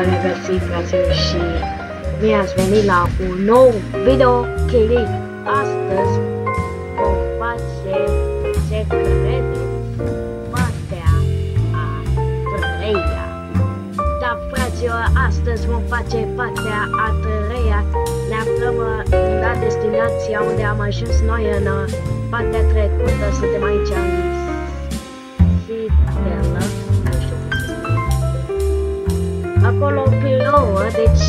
regăsit, fraților, și bine ați venit la un nou video clip. Astăzi vom face, ce credeți, partea a treia. Da, fraților, astăzi vom face partea a treia. Ne aflăm la destinația unde am ajuns noi în partea trecută. Suntem aici în Sitelă. Acolo plouă, deci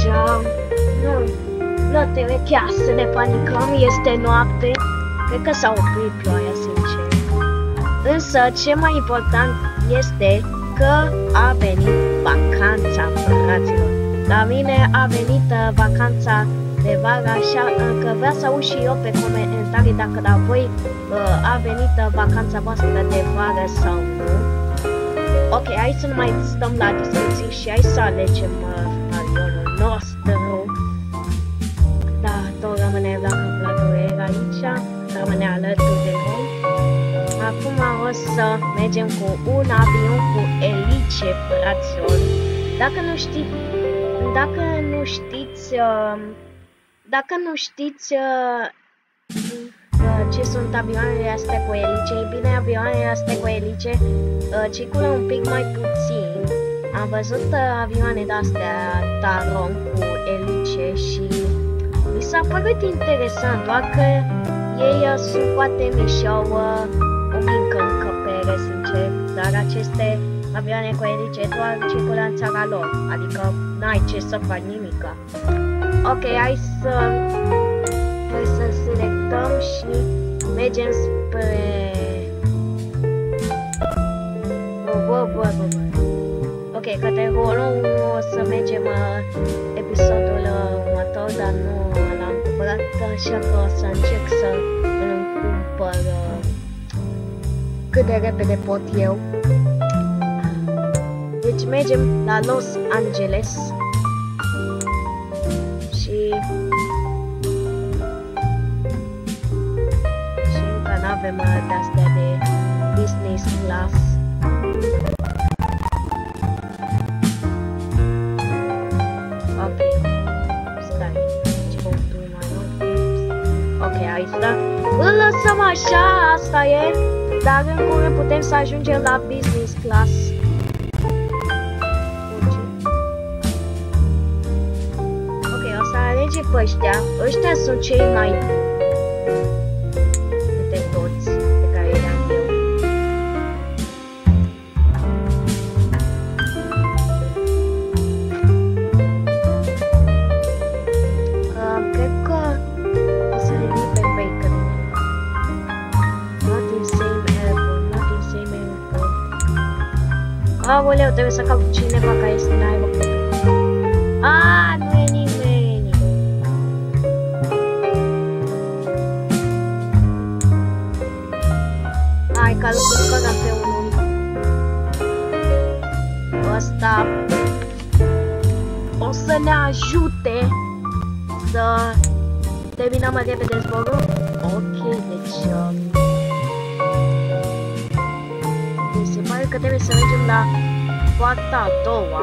nu trebuie chiar să ne panicăm, este noapte, cred că s-a oprit ploaia, sincer. Însă, ce mai important este că a venit vacanța, fraților. La mine a venit vacanța de vară, așa că vreau să aud și eu pe comentarii dacă la voi a venit vacanța voastră de vară sau nu. Ok, hai să nu mai stăm la discuții și hai să alegem avionul nostru. Da, tot rămâne la calculator aici, rămâne alături de noi. Acum o să mergem cu un avion cu elice, fraților. Dacă nu știți ce sunt avioanele astea cu elice, e bine, avioanele astea cu elice circulă un pic mai puțin. Am văzut avioane de-astea Taron cu elice și mi s-a părut interesant, doar că ei sunt foarte mici și au o mică încăpere, sincer, dar aceste avioane cu elice doar circulă în țara lor, adică n-ai ce să faci nimica. Ok, hai să selectăm și mergem spre... Ok, către Hollow o să mergem episodul următor, dar nu l-am cumpărat, așa că o să încerc să îl cumpăr cât de repede pot eu. Deci mergem la Los Angeles și încă n-avem de-astea de business class. Ok, stai, ce băuturi mai multe. Ok, hai să îl lăsăm așa, asta e, dar în curând putem să ajungem la business class. Ok, o să alegem pe ăștia. Ăștia sunt cei mai de toți pe care i-am eu. Cred că o să revin pe Bacon. Not in same airport, not in same airport. Aoleu, trebuie să caut cineva care este în aeroport. Nu e nimeni. Hai că-l cumpărăm pe unul. Ăsta o să ne ajute să terminăm mai repede zborul. Ok, deci se pare că trebuie să mergem la poarta a doua.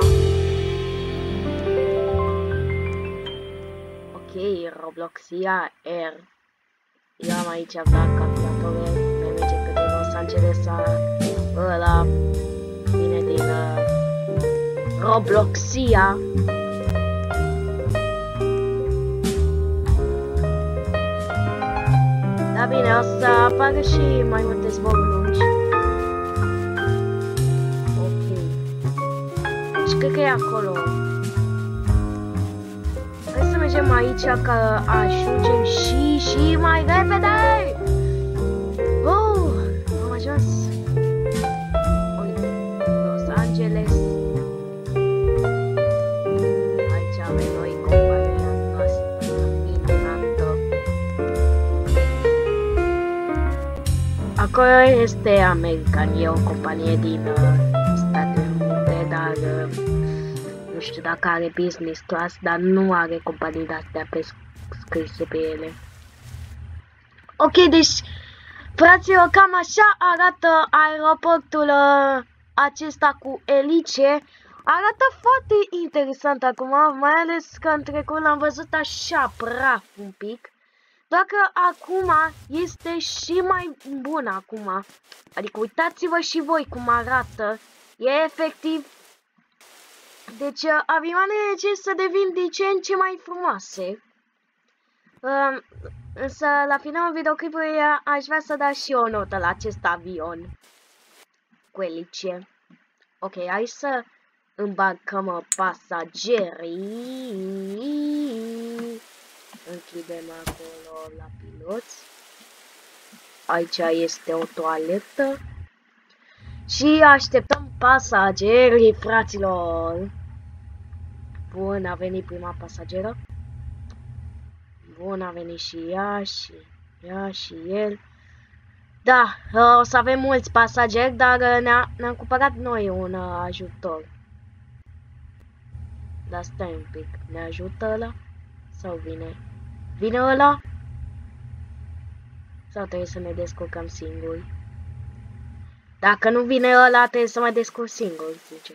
Ok, Robloxia Air. Eu am aici la calculatorul, mai merge câte Los Angeles, ăla vine din Robloxia. Da, bine, o să apară și mai multe zboruri lungi. Ok. Și cred că e acolo. Hai să mergem aici ca ajungem și mai repede! Am ajuns! Los Angeles. Aici avem noi compania noastră minunată. Acolo este American, e o companie din Statele Unite, dar nu știu dacă are business class, dar nu are companii de-astea scrise pe ele. Ok, deci, fraților, cam așa arată aeroportul acesta cu elice. Arată foarte interesant acum, mai ales că în trecut l-am văzut așa praf un pic. Doar că acum este și mai bun acum. Adică uitați-vă și voi cum arată. E efectiv. Deci avioanele încep să devin din ce în ce mai frumoase. Însă la finalul videoclipului aș vrea să dau și o notă la acest avion cu elice. Ok, hai să îmbarcăm pasagerii. Închidem acolo la piloți. Aici este o toaletă. Și așteptăm pasagerii, fraților. Bun, a venit prima pasageră. Bun, a venit și ea și el. Da, o să avem mulți pasageri, dar ne-am cumpărat noi un ajutor. Dar stai un pic, ne ajută ăla? Sau vine? Vine ăla? Sau trebuie să ne descurcăm singuri? Dacă nu vine ăla, trebuie să mă descurc singur, zice.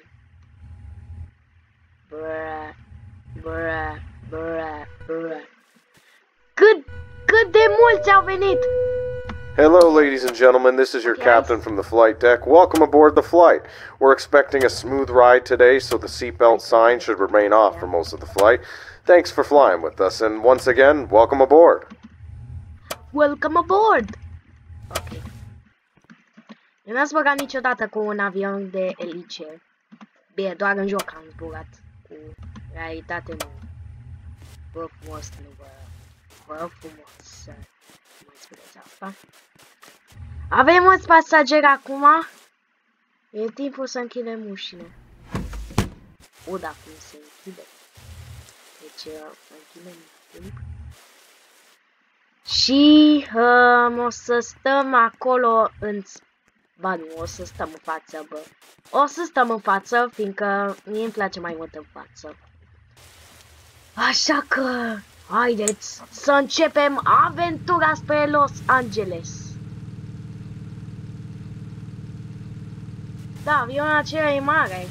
Cât de mulți au venit! Hello, ladies and gentlemen. This is your captain from the flight deck. Welcome aboard the flight. We're expecting a smooth ride today, so the seatbelt sign should remain off for most of the flight. Thanks for flying with us, and once again, welcome aboard. Welcome aboard! Ok. Eu n-am zburat niciodată cu un avion de elice. Bine, doar în joc am zburat. Cu realitate nu. Vă frumos, nu vă frumos să mai spuneți asta. Avem mulți pasageri acum. E timpul să închidem ușile. Da, cum se închide. Deci, închidem timp. Și o să stăm acolo în... Ba nu, o să stăm în față, bă. O să stăm în față, fiindcă mie îmi place mai mult în față. Așa că, haideți să începem aventura spre Los Angeles. Da, avionul acela e mare.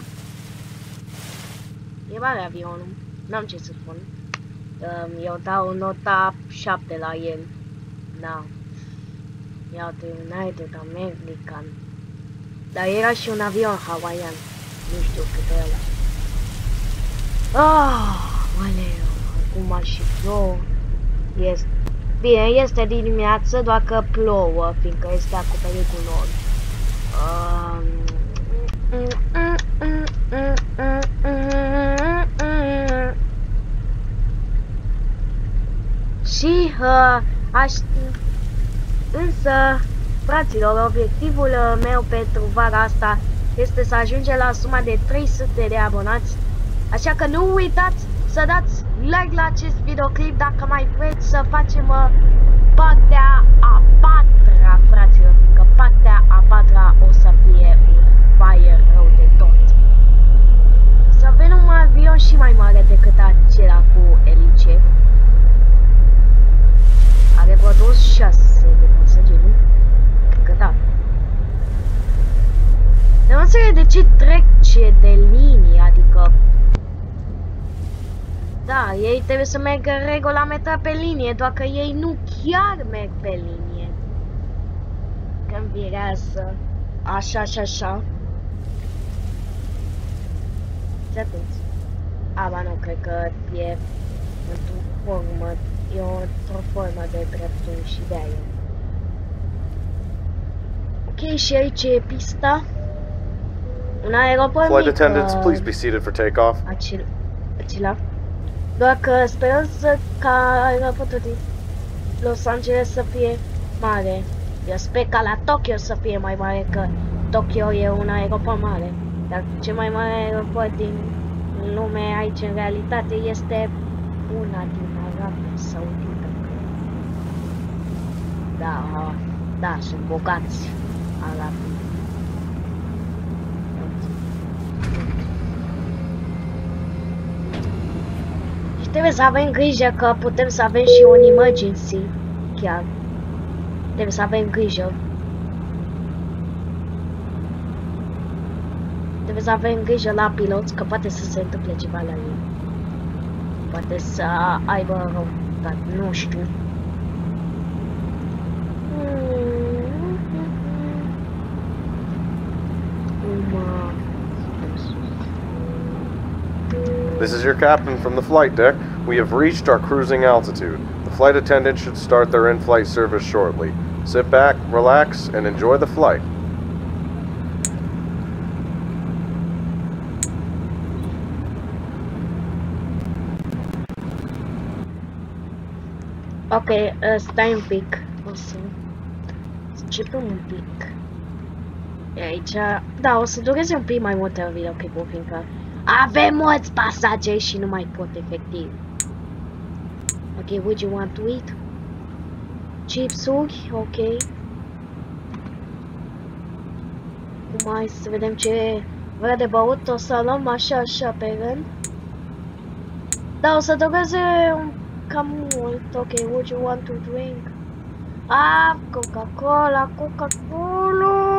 E mare avionul. N-am ce să spun. Eu dau nota 7 la el. Da. Iată, United American. Dar era și un avion hawaiian. Nu știu cât e ăla. Aleu, acum și plouă. Bine, este dimineață, doar că plouă, fiindcă este acoperit cu nori. Și însă, fraților, obiectivul meu pentru vara asta este să ajungem la suma de 300 de abonați. Așa că nu uitați să dați like la acest videoclip dacă mai vreți să facem partea a 4-a, fraților, că partea a 4-a o să fie un fire rău de tot. Să avem un avion și mai mare decât acela cu elice. Are vreo 26 de pasageri, nu? Cred că da. Nu înțeleg de ce trece de linie, adică... Da, ei trebuie să meargă regulamentar pe linie, doar că ei nu chiar merg pe linie. Când virează așa și așa. Fiți atenți. Ba nu, cred că e într-o formă, e într-o formă de drepturi și de aia. Ok, și aici e pista. Un aeroport Flight mic, attendants, please be seated for takeoff. Acela. Doar că sperăm ca aeroportul din Los Angeles să fie mare. Eu sper ca la Tokyo să fie mai mare, că Tokyo e un aeroport mare. Dar cel mai mare aeroport din lume aici în realitate este una din Arabia Saudită. Da, sunt bogați arabii. Trebuie să avem grijă că putem să avem și un emergency, chiar. Trebuie să avem grijă. trebuie să avem grijă la piloți, că poate să se întâmple ceva la ei. Poate să aibă rău, dar nu știu. This is your captain from the flight deck. We have reached our cruising altitude. The flight attendants should start their in-flight service shortly. Sit back, relax, and enjoy the flight. Ok, stai un pic. O să începem un pic. Aici, da, o să dureze un pic mai mult videoclipul, fiindcă avem mulți pasageri și nu mai pot efectiv. Ok, would you want to eat? Chipsuri, ok. Cum mai să vedem ce vrea de băut, o să luăm așa pe rând. Da, o să dureze cam mult, ok, would you want to drink? Ah, Coca-Cola, Coca-Cola!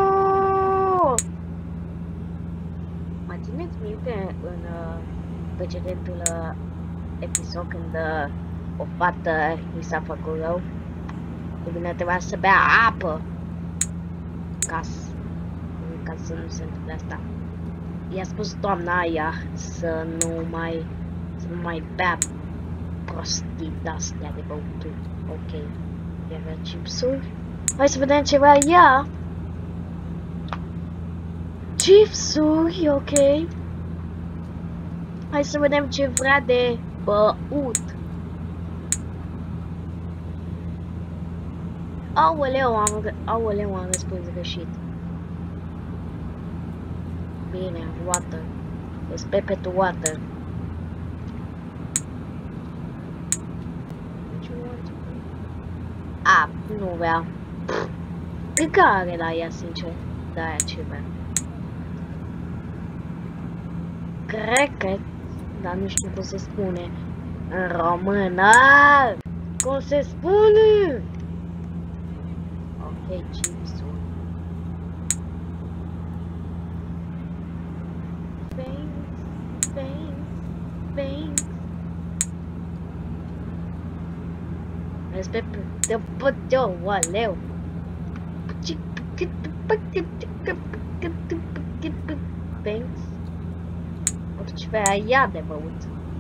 Mă țineți minte în precedentul episod când o fată i s-a făcut rău? E bine, trebuia să bea apă ca să nu se întâmple asta. I-a spus doamna aia să nu mai bea prostii de-astea de băuturi. Ok, iar chipsuri. Hai să vedem ce vrea ea. Chipsuri, ok. Hai să vedem ce vrea de băut. Aoleu, am răspuns greșit. Bine, water. It's pepper to water. A, nu vrea. Cred că are la ea, sincer. De-aia ce vrea. Cred, dar nu știu cum se spune în română. Cum se spune? Ok, chipsul. Thanks. Respect de puto, oleu. Thanks. Orice vrea ea de băut.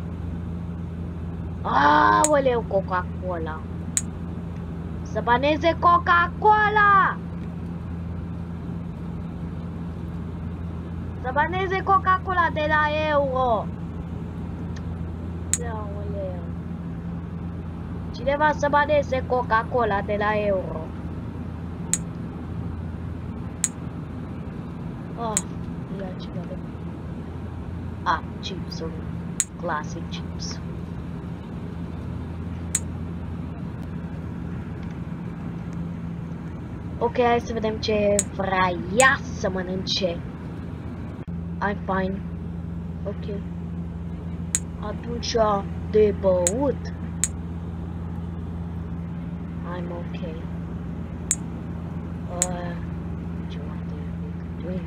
Aoleu, Coca-Cola. Să baneze Coca-Cola! Să baneze Coca-Cola de la euro! Aoleu. Cineva să baneze Coca-Cola de la euro. Ia ceva de... chipsul. Classic chips. Ok, hai să vedem ce vrea ea să mănânce. I'm fine. Ok. Atunci de băut. I'm ok. Ce mai trebuie?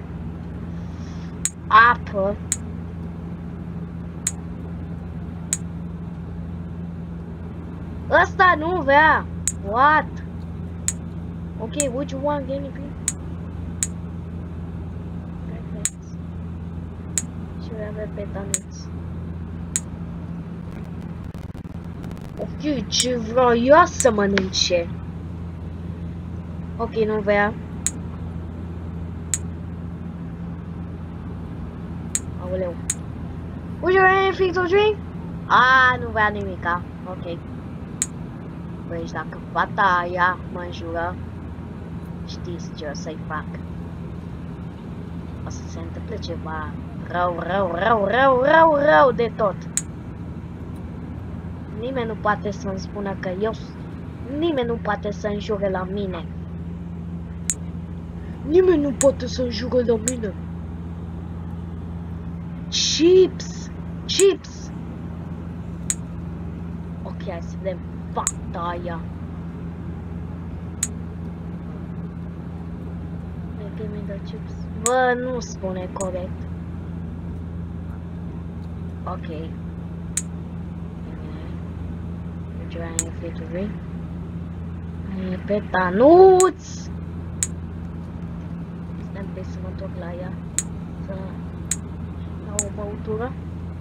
Apă. Ăsta nu vrea. What? Ok, would you want guinea pig? Perfect. Și voi avea petanuți. Ok, ce vreau eu să mănânce? Ok, nu vrea. Aoleu. Would you want anything to drink? Nu vrea nimica. Ok. Păi, dacă fata aia mă înjură, știți ce o să-i fac. O să se întâmple ceva rău de tot. Nimeni nu poate să-mi spună că eu... Nimeni nu poate să înjure la mine. Nimeni nu poate să înjure la mine. Chips! Chips! Ok, hai să vedem fata aia. Give me the chips. Bă, nu spune corect. Ok. Merge aia infiltrării. Pe tanuț! Stai pe să mă întorc la ea. Să iau o băutură.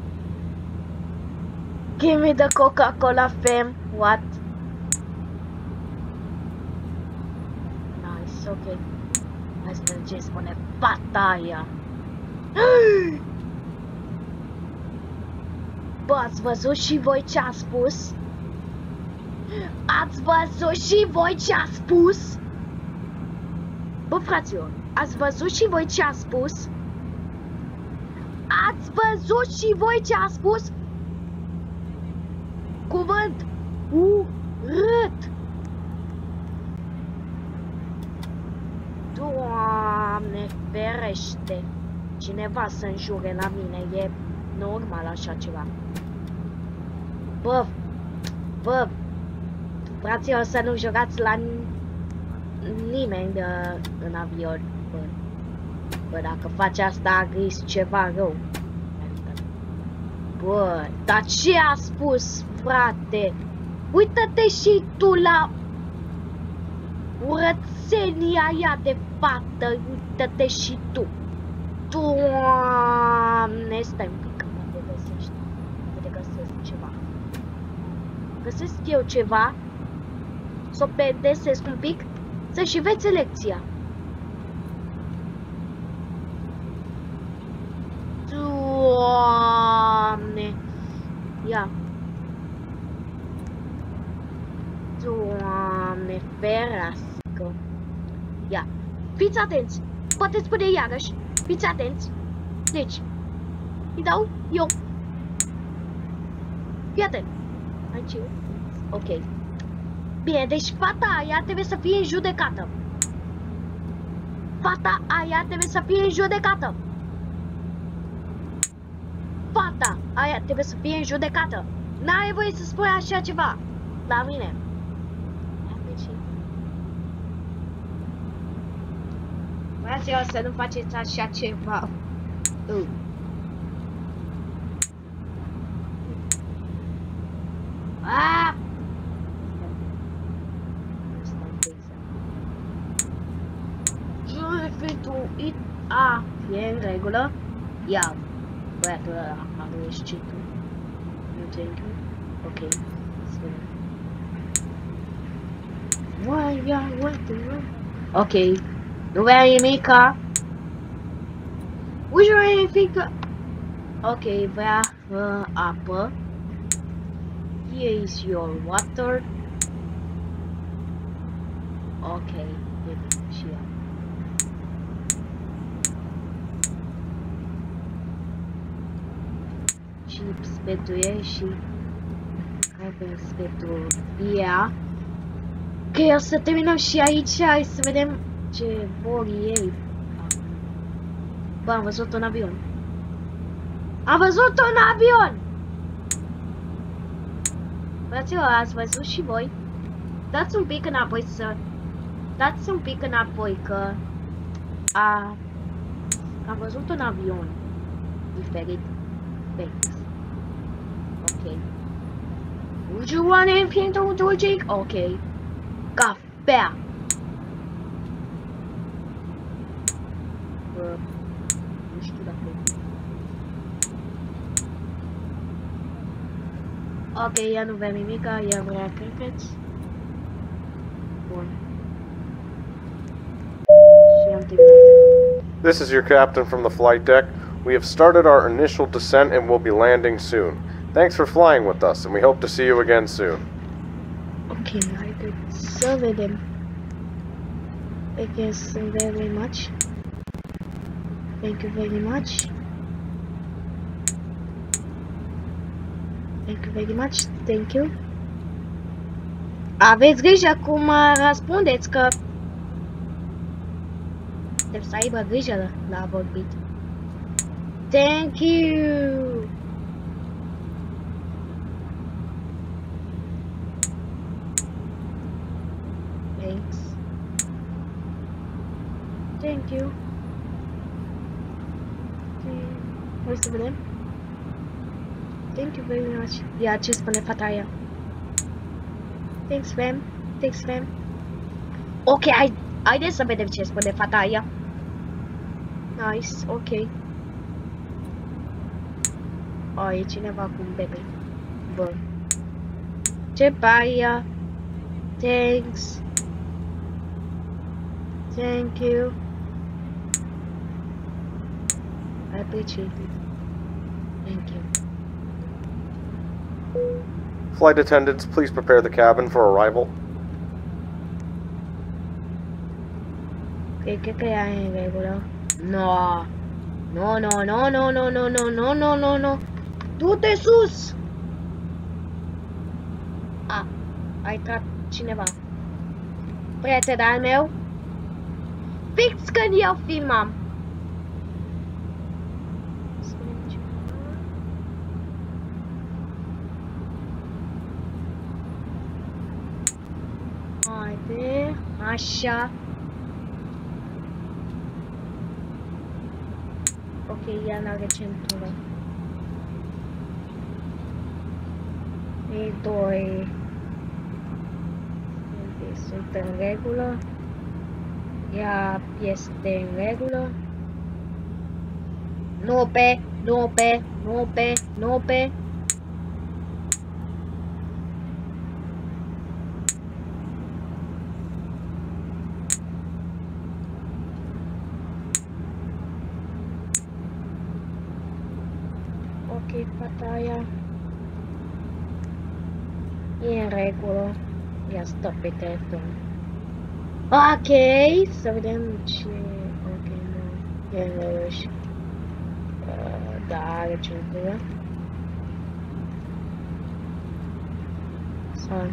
Give me the Coca-Cola fam. What? Nice, ok. Hai să vedem ce spune fata aia. Bă, ați văzut și voi ce a spus? Ați văzut și voi ce a spus? Bă, fraților, ați văzut și voi ce a spus? Ați văzut și voi ce a spus? Cuvânt urât. Doamne ferește. Cineva să înjure la mine, e normal așa ceva. Bă, fraților, să nu jucați la nimeni în avion. Bă, dacă faci asta, grisi ceva rău. Bă, dar ce a spus, frate? Uită-te și tu la urățenia aia de fată. Uită-te și tu. Doamne, stai un pic că mă găsești. Poate găsesc ceva. Găsesc eu ceva. Să o pedesesc un pic. Să și veți lecția. Doamne. Ia. Doamne ferească. Ia. Fiți atenți. Poate spune iarăși. Fiți atenți. Deci. Îi dau eu. Fii atent. Aici. Ok. Bine, deci fata aia trebuie să fie în judecată. Fata aia trebuie să fie în judecată. Fata aia trebuie să fie în judecată. N-ai voie să spui așa ceva la mine. Vreau să nu faceți așa ceva. E în regulă. Ia. Băiatul ăla a reușit. Nu thank you. Ok. Ok. Nu vrea nimica. Uși vrea nimica. Ok, vrea apă. Here is your water. Ok, și ea. Chips pentru ei și avem pentru ea. Ok, o să terminăm și aici. Hai să vedem ce vor ei. Bă, am văzut un avion. Am văzut un avion! Fraților, ați văzut și voi? Dați un pic înapoi să... Dați un pic înapoi că... Am văzut un avion diferit. Thanks. Ok. Would you want anything to do, Jake? Ok. Cafea. Nu știu dacă... Ok, ea nu vrea nimica, ea vrea crickets. Bun. Și am terminat. This is your captain from the flight deck. We have started our initial descent and will be landing soon. Thanks for flying with us, and we hope to see you again soon. Ok, haideți să vedem. Thank you very much. Thank you very much. Thank you very much. Thank you. Aveți grijă cum răspundeți, că trebuie să aibă grijă la vorbit. Thank you. Thanks. Thank you. Hai să vedem. Thank you very much. Ia, ce spune fata aia? Thanks, fam. Thanks, fam. Ok, haideți să vedem ce spune fata aia. Nice, ok. Oh, e cineva cu un bebe. Bun. Ce paia? Thanks. Thank you. I appreciate it. Thank you. Flight attendants, please prepare the cabin for arrival. Cred că ea e în regulă. No. No, no, no, no, no, no, no, no, no, no, no. Du-te sus! A intrat cineva. Prieten al meu. Fix când eu filmam. Haide, așa. Ok, ea n-are centură. Ei doi sunt în regulă. Ea este în regulă. Nu pe. Ok, fata aia e în regulă. Ia stă pe telefon. Ok, să vedem ce... Ok, nu. E în regulă și... Da, are centură. Sau...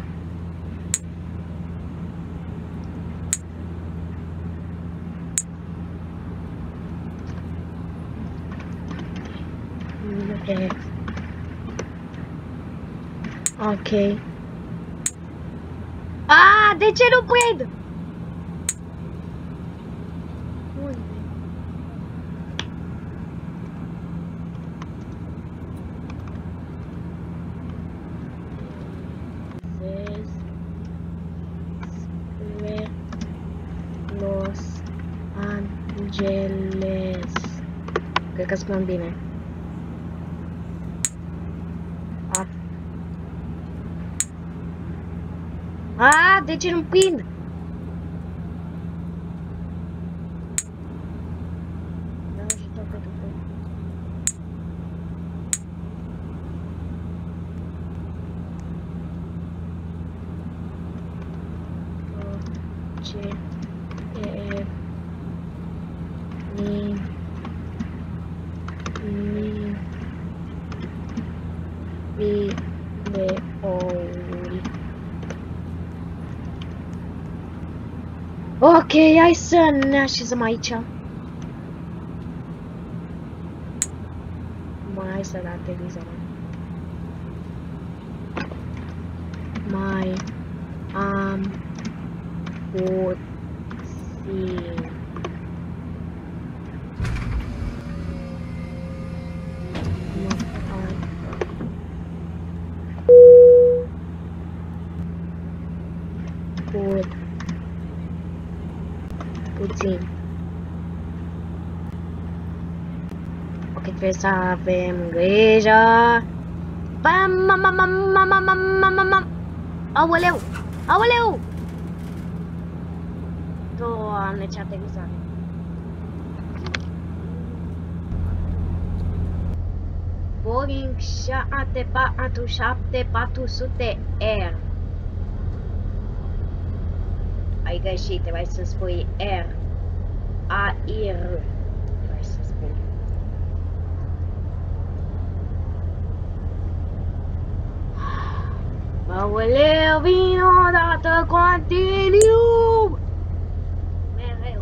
Ok. De ce nu prind? Unde? Spre Los Angeles. Cred că spun bine. De ce nu prind? Ok, hai să ne așezăm aici. Mai să la televizor. Mai am puțin. Puțin. Ok, trebuie să avem grijă. Aoleu! Aoleu! Doamne, ce aterizare. Boeing 747-400R. Ai greșit, trebuie să spui R. A-I-R. Trebuie să spui. Aoleu, vin odată, continuu! Mereu.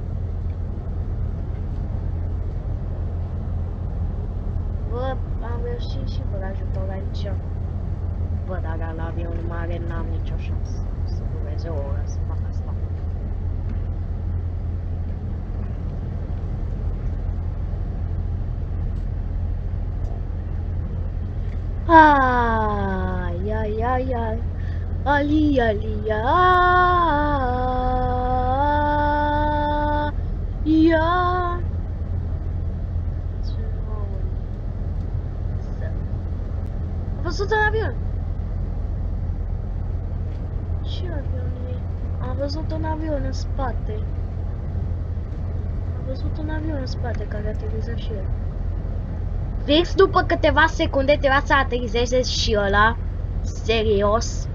Bă, am reușit și fără ajutor aici. Bă, dar la avion mare n-am nicio șansă. Să dureze o oră să fac asta. Ai, ai, ai, ai. Ali, ali, ia. Ia. Am văzut un avion. Ce avion e? Am văzut un avion în spate. Am văzut un avion în spate care ateriză și el. Fix după câteva secunde trebuia să aterizeze și ăla. Serios.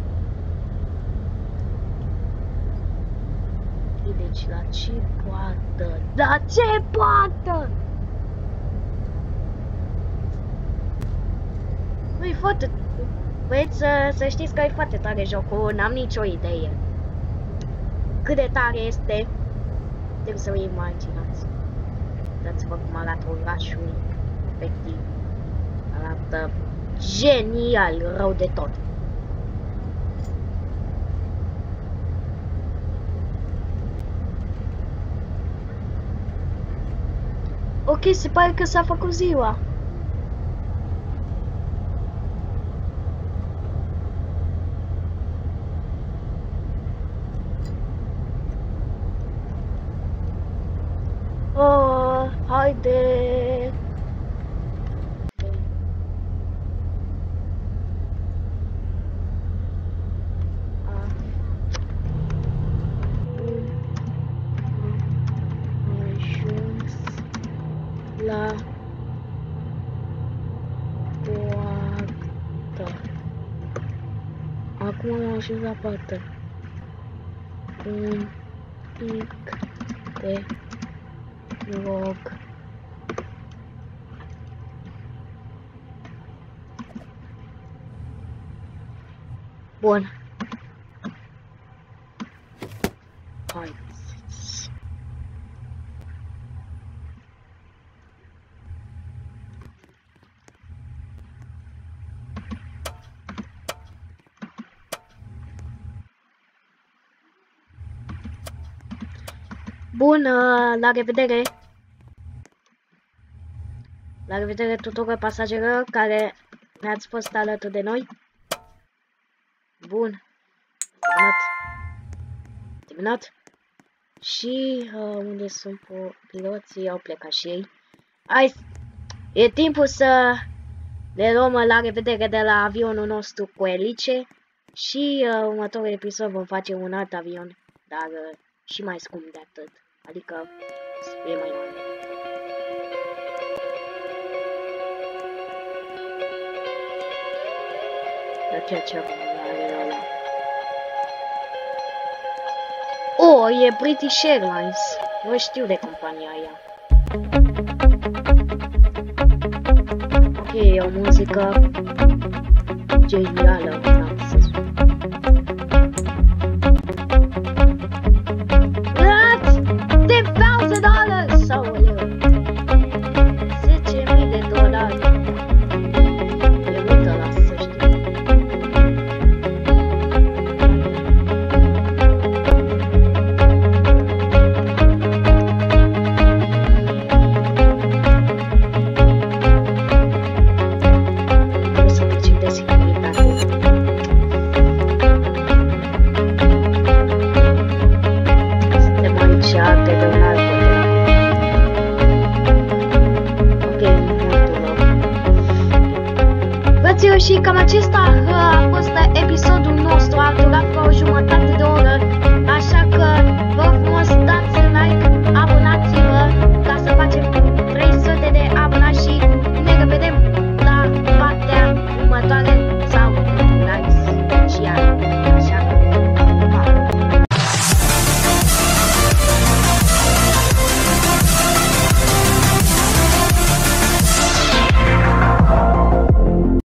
Deci la ce poartă? La ce poartă? Băi, foarte... Băieți, să știți că e foarte tare jocul, n-am nicio idee. Cât de tare este, trebuie să vă imaginați. Dați-vă cum arată orașul, efectiv. Arată genial, rău de tot. Ok, se pare că s-a făcut ziua. Oh, haide! La poartă. Acum am ajuns la poartă. Un pic de rog. Bun. Haideți. Bun, la revedere! La revedere tuturor pasagerilor care ne-ați fost alături de noi. Bun. Terminat. Și unde sunt piloții? Au plecat și ei. Hai, e timpul să le luăm la revedere de la avionul nostru cu elice. Și următorul episod vom face un alt avion, dar și mai scump de atât. Adică e mai mare. Dar chiar ce are ăla? Oh, e British Airlines. Eu știu de compania aia. Ok, e o muzică genială, am să spun. $10,000 sau $10.000. E multă la să știu. Trebuie să trecem de securitate. Suntem aici, pe Donald. Și cam acesta a fost episodul nostru, a durat vreo jumătate de oră.